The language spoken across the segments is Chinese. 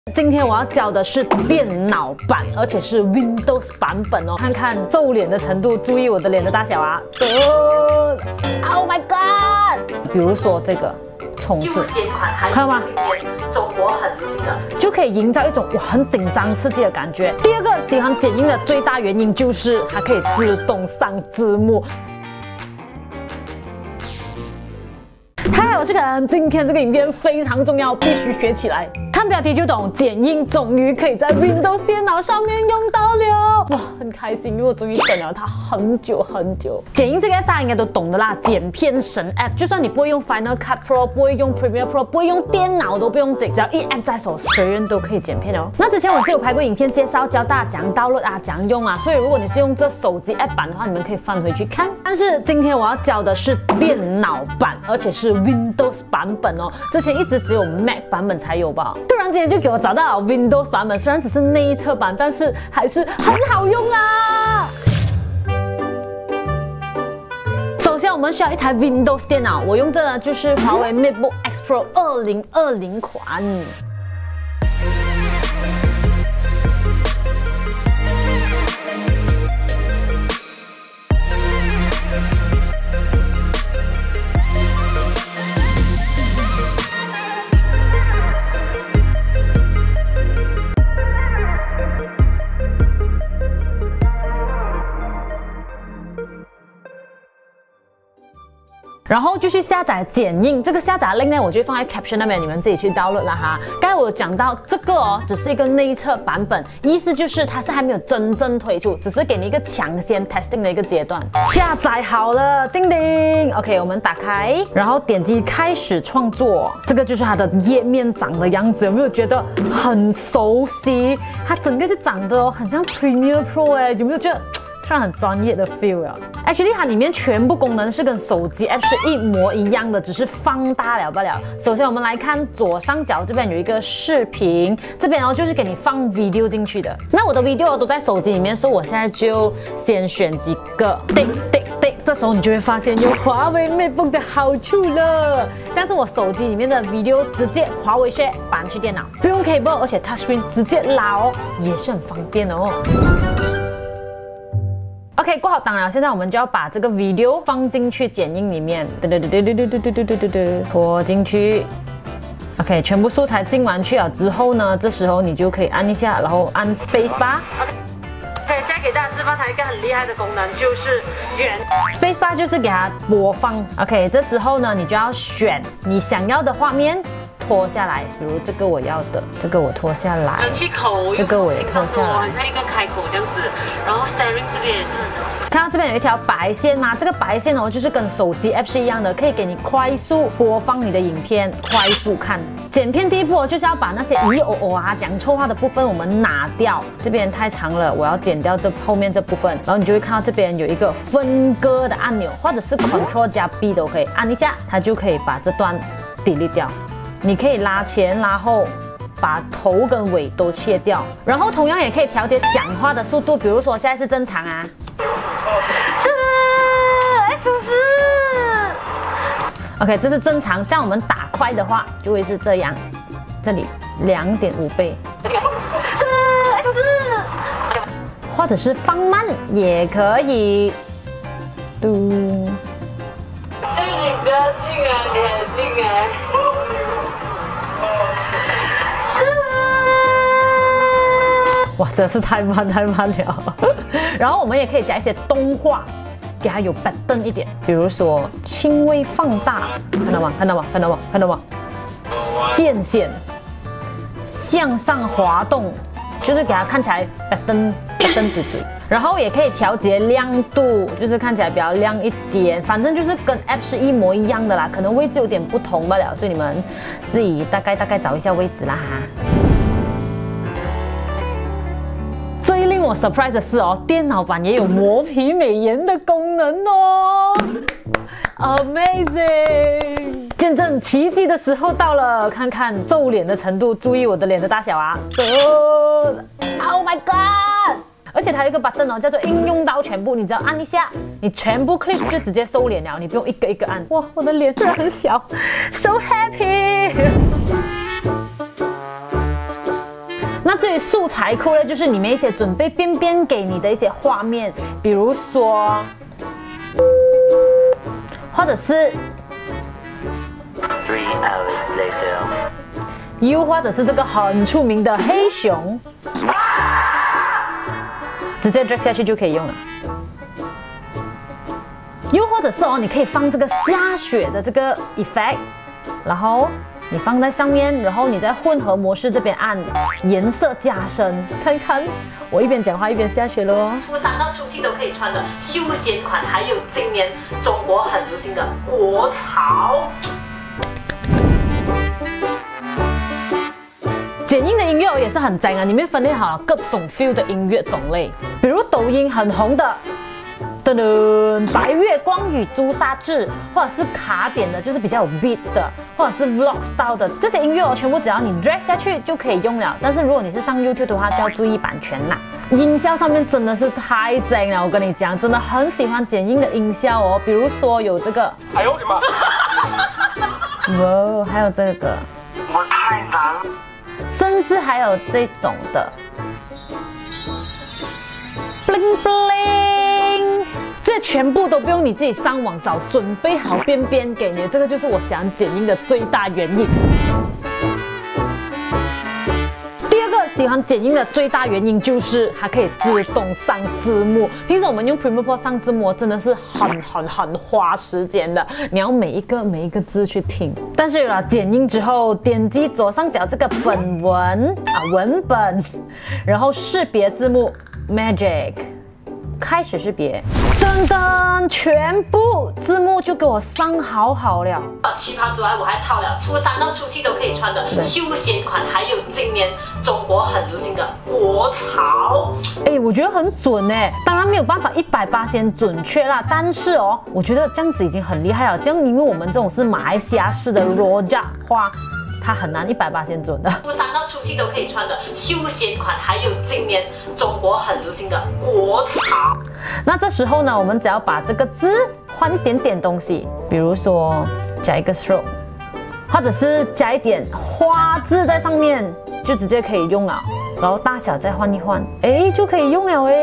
今天我要教的是电脑版，而且是 Windows 版本哦。看看皱脸的程度，注意我的脸的大小啊。Oh my god！ 比如说这个冲刺，看到吗？中国很流行的，就可以营造一种哇很紧张刺激的感觉。第二个喜欢剪映的最大原因就是它可以自动上字幕。嗨，我是肯，今天这个影片非常重要，必须学起来。看标题就懂，剪映终于可以在 Windows 电脑上面用到了，哇，很开心，因为我终于等了它很久很久。剪映这个 app 大家应该都懂的啦，剪片神 app， 就算你不会用 Final Cut Pro， 不会用 Premiere Pro， 不会用电脑都不用剪，只要一 app 在手，谁人都可以剪片哦。那之前我是有拍过影片介绍教大家怎样 download 啊，怎样用啊，所以如果你是用这手机 app 版的话，你们可以翻回去看。但是今天我要教的是电脑版，而且是 Windows 版本哦，之前一直只有 Mac 版本才有吧。突然之间就给我找到了 Windows 版本，虽然只是内测版，但是还是很好用啊。首先我们需要一台 Windows 电脑，我用的就是华为 MateBook X Pro 2020款。然后就去下载剪映，这个下载 link 呢，我就放在 caption 那边，你们自己去 download 啦哈。刚才我有讲到这个哦，只是一个内测版本，意思就是它是还没有真正推出，只是给你一个抢先 testing 的一个阶段。下载好了，叮叮 ，OK， 我们打开，然后点击开始创作，这个就是它的页面长的样子，有没有觉得很熟悉？它整个就长得很像 Premiere Pro 哎，有没有觉得？很专业的 feel 啊 ！Actually， 它里面全部功能是跟手机 app 是一模一样的，只是放大了罢了。首先我们来看左上角这边有一个视频，这边哦就是给你放 video 进去的。那我的 video 都在手机里面，所以我现在就先选几个，对，这时候你就会发现有华为 MateBook 的好处了，像是我手机里面的 video 直接华为 Share 搬去电脑，不用 cable， 而且 touchscreen 直接拉哦，也是很方便的哦。OK， 过好档了，现在我们就要把这个 video 放进去剪映里面，拖进去。OK， 全部素材进完去了之后呢，这时候你就可以按一下，然后按 space bar。OK， 现在给大家示范它一个很厉害的功能，就是圆 space bar 就是给它播放。OK， 这时候呢，你就要选你想要的画面。拖下来，比如这个我要的，这个我拖下来，冷气口，这个我也拖下来，很像一个开口这样子。然后 steering 这边也是，看到这边有一条白线吗？这个白线哦，就是跟手机 app 是一样的，可以给你快速播放你的影片，快速看。剪片第一步就是要把那些咦哦哦啊讲错话的部分我们拿掉，这边太长了，我要剪掉这后面这部分，然后你就会看到这边有一个分割的按钮，或者是 Ctrl 加 B 都可以，按一下它就可以把这段 delete 掉。你可以拉前拉后，把头跟尾都切掉，然后同样也可以调节讲话的速度，比如说现在是正常啊。OK， 这是正常，这样我们打快的话就会是这样，这里2.5倍，或者是放慢也可以。嘟。哎，你不要进啊，你很进啊。哇，真是太慢了。然后我们也可以加一些动画，给它有 pattern 一点，比如说轻微放大，看到吗？渐显，向上滑动，就是给它看起来 pattern 直直。然后也可以调节亮度，就是看起来比较亮一点，反正就是跟 app 是一模一样的啦，可能位置有点不同罢了，所以你们自己大概找一下位置啦哈。最令我 surprise 的是哦，电脑版也有磨皮美颜的功能哦 ，Amazing！ 见证奇迹的时候到了，看看皱脸的程度，注意我的脸的大小啊 ！Oh my god！ 而且它有一个 button 哦，叫做应用到全部，你只要按一下，你全部 click 就直接收脸了，你不用一个一个按。哇，我的脸虽然很小 ，so happy。 那至于素材库呢，就是里面一些准备便便给你的一些画面，比如说，或者是 3 hours later， 又或者是这个很出名的黑熊，直接 drag 下去就可以用了。又或者是你可以放这个下雪的这个 effect， 然后你放在上面，然后你在混合模式这边按颜色加深，看看我一边讲话一边下雪咯。初3到初7都可以穿的休闲款，还有今年中国很流行的国潮。剪映的音乐也是很赞啊，里面分类好了各种 feel 的音乐种类，比如抖音很红的。噔噔，白月光与朱砂痣，或者是卡点的，就是比较有 beat 的，或者是 vlog style 的，这些音乐全部只要你 drag 下去就可以用了。但是如果你是上 YouTube 的话，就要注意版权啦。音效上面真的是太赞了，我跟你讲，真的很喜欢剪映的音效哦。比如说有这个，哎呦我的妈！哇，还有这个， 我太难了。 甚至还有这种的 ，bling bling。这全部都不用你自己上网找，准备好便便给你，这个就是我想剪映的最大原因。第二个喜欢剪映的最大原因就是它可以自动上字幕。平时我们用 Premiere Pro 上字幕真的是很花时间的，你要每一个字去听。但是有了剪映之后，点击左上角这个本文文本，然后识别字幕 Magic。开始识别，噔噔，全部字幕就给我上好了。旗袍之外，我还套了初3到初7都可以穿的休闲款，还有今年中国很流行的国潮。我觉得很准当然没有办法100%准确啦，但是我觉得这样子已经很厉害了。这样因为我们这种是马来西亚式的 rojak 花。它很难100%准的。初3到初7都可以穿的休闲款，还有今年中国很流行的国潮。那这时候呢，我们只要把这个字换一点点东西，比如说加一个 stroke， 或者是加一点花字在上面，就直接可以用了。然后大小再换一换，就可以用了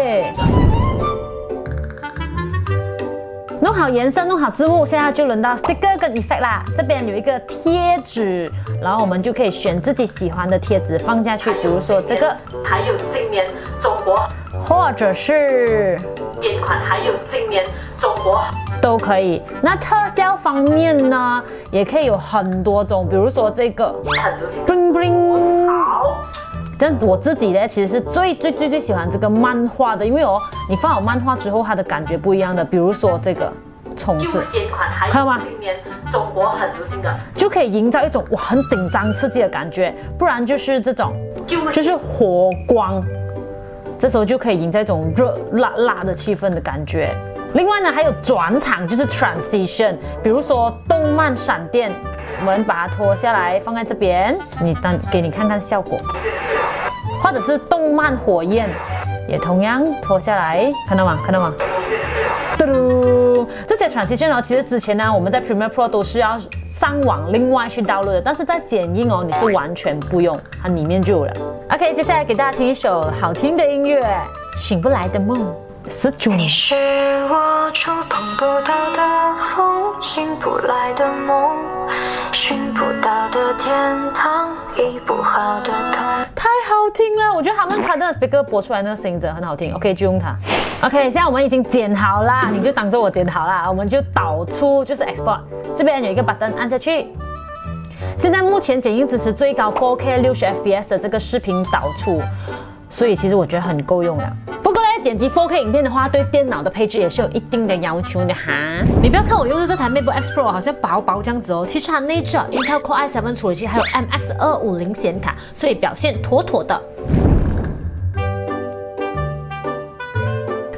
弄好颜色，弄好字幕，现在就轮到 sticker 跟 effect 啦。这边有一个贴纸，然后我们就可以选自己喜欢的贴纸放下去，比如说这个，还有今年中国，或者是间款，还有今年中国都可以。那特效方面呢，也可以有很多种，比如说这个 bling bling。好。但我自己呢，其实是最喜欢这个漫画的，因为你放好漫画之后，它的感觉不一样的。比如说这个冲刺，看到吗？今年中国很流行的，就可以营造一种很紧张刺激的感觉。不然就是这种，就是火光，这时候就可以营造一种热辣的气氛的感觉。另外呢，还有转场，就是 transition， 比如说动漫闪电，我们把它脱下来放在这边，给你看看效果。或者是动漫火焰，也同样脱下来，看到吗？嘟嘟，这些 transition 其实之前呢，我们在 Premiere Pro 都是要上网另外去 download 的，但是在剪映你是完全不用，它里面就有了。OK， 接下来给大家听一首好听的音乐，《醒不来的梦》。 你是我触碰不到的风，醒不来的梦，寻不到的天堂，医不好的痛。 太好听了，我觉得他们真的 speaker 播出来那个声音真的很好听。OK， 就用它。OK， 现在我们已经剪好啦，你就当做我剪好啦，我们就导出，就是 export。这边有一个 button 按下去。现在目前剪映支持最高 4K 60 FPS 的这个视频导出，所以其实我觉得很够用了。不过呢，剪辑 4K 影片的话，对电脑的配置也是有一定的要求的哈。你不要看我用的这台 MacBook X Pro 好像薄这样子其实它内置 Intel Core i7 处理器，还有 MX250 显卡，所以表现妥妥的。测试完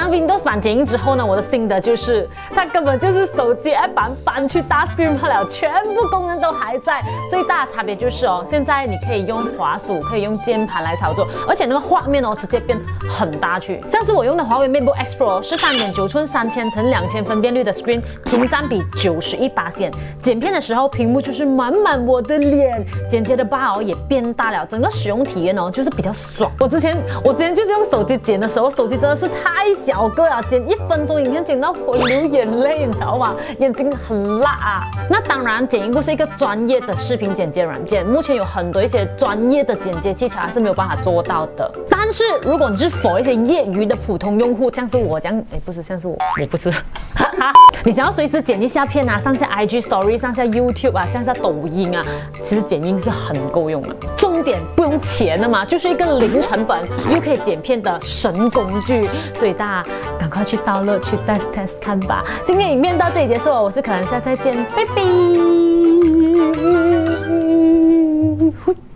Windows 版剪映之后呢，我的心得就是它根本就是手机 app 版搬去大 screen 罢了，全部功能都还在。最大的差别就是哦，现在你可以用滑鼠，可以用键盘来操作，而且那个画面哦直接变很大去。像是我用的华为 MateBook X Pro 是3.9寸3000x2000分辨率的 screen， 屏占比91%。剪片的时候屏幕就是满满我的脸，剪接的 bar 哦也变大了，整个使用体验哦就是比较爽。我之前就是用手机剪的时候，手机真的是太小个了，剪1分钟影片剪到我流眼泪，你知道吗？眼睛很辣啊。那当然，剪映不是一个专业的视频剪接软件，目前有很多一些专业的剪接器材还是没有办法做到的。但是如果你是 for 一些业余的普通用户，像是我这样，不是像是我不是，你想要随时剪一下片啊，上下 IG Story， 上下 YouTube 啊，上下抖音啊，其实剪映是很够用的。重点不用钱的嘛，就是一个零成本又可以剪片的神工具，所以大家赶快去download去 test 看吧。今天影片到这里结束了，我是可能下次再见，拜拜。